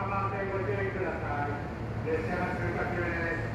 番線ご注意ください。列車が通過中です。